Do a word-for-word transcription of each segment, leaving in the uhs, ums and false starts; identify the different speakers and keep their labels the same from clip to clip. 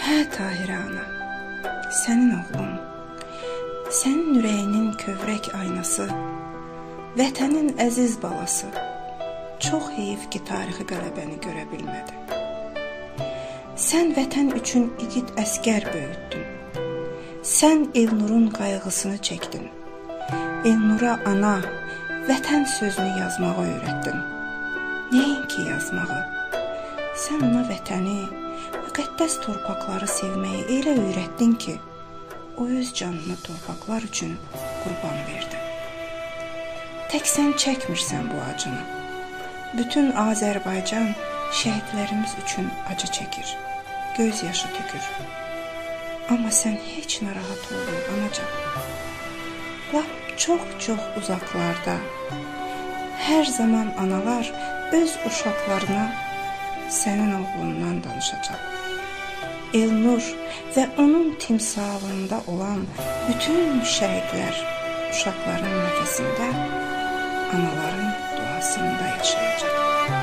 Speaker 1: Hə Tahirə ana, sənin oğlun, sənin ürəyinin kövrək aynası, vətənin əziz balası, çox heyif ki, tarixi qələbəni görə bilmədi. Sən vətən üçün igid əskər böyütdün, sən Elnurun qayğısını çəkdin, Elnura ana, vətən sözünü yazmağı öyrətdin. Nəinki yazmağı, sən ona vətəni, müqəddəs torpaqları sevməyi elə öyrətdin ki, o öz canını torpaqlar üçün qurban verdi. Tək sən çəkmirsən bu acını. Bütün Azərbaycan şəhidlərimiz üçün acı çəkir, göz yaşı tökür. Amma sən heç narahat olma anacan. Lap çox-çox uzaqlarda, hər zaman analar öz uşaqlarına sənin oğlundan danışacaq. Elnur və onun timsalında olan bütün şəhidlər uşaqların nəfəsində, anaların duasında yaşayacaq.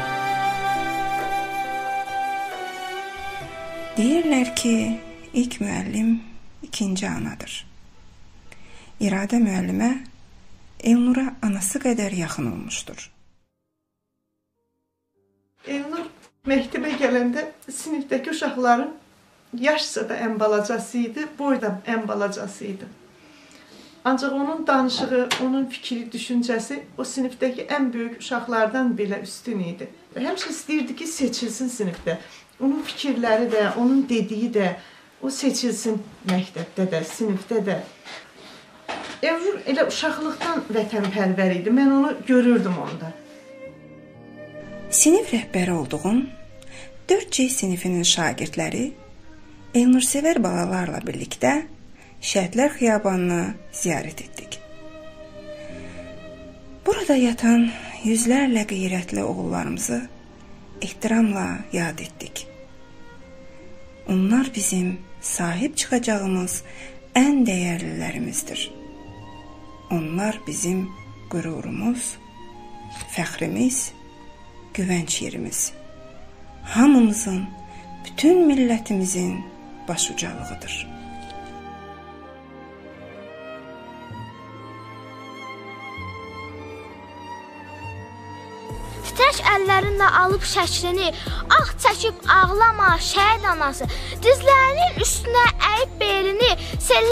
Speaker 1: Deyirlər ki, ilk müəllim ikinci anadır. İradə müəllimə Elnura anası qədər yaxın olmuşdur.
Speaker 2: Elnur məktəbə gələndə sinifdəki uşaqların yaşca da ən balacası idi, boy da ən balacası idi. Ancaq onun danışığı, onun fikri, düşüncəsi o sinifdəki ən böyük uşaqlardan belə üstün idi. Həmişə istəyirdi ki, seçilsin sinifdə. Onun fikirləri də, onun dediyi də, o seçilsin məktəbdə də, sinifdə də. Elnur elə uşaqlıqdan vətənpərvər idi, mən onu görürdüm onda.
Speaker 1: Sinif rəhbəri olduğum dörd C sinifinin şagirdləri Elnursevər balalarla birlikdə Şəhidlər Xiyabanını ziyarət etdik. Burada yatan yüzlərlə qeyrətli oğullarımızı ehtiramla yad etdik. Onlar bizim sahib çıxacağımız ən dəyərlilərimizdir. Onlar bizim qürurumuz, fəxrimiz, güvənc yerimiz. Hamımızın, bütün millətimizin başucalığıdır.
Speaker 3: Titrək əllərində alıb şəklini, ah çəkib ağlama şəhid anası, dizlərinin üstünə əyib belini,